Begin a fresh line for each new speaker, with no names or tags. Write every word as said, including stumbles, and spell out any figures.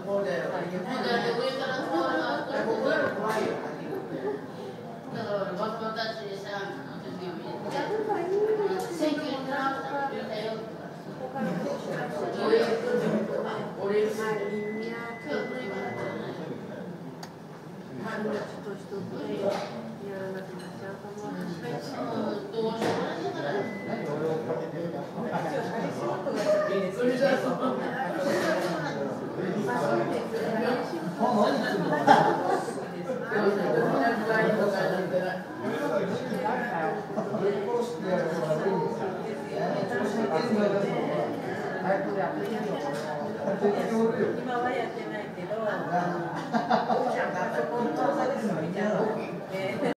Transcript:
そうだよ。だって上からストールがあったら怖いよ。だからバカたちでさ、私が見てて、選挙にトランプさん言ったよとか。俺、俺、今はやってないけど、おちゃんがそこの操作ですみたいな。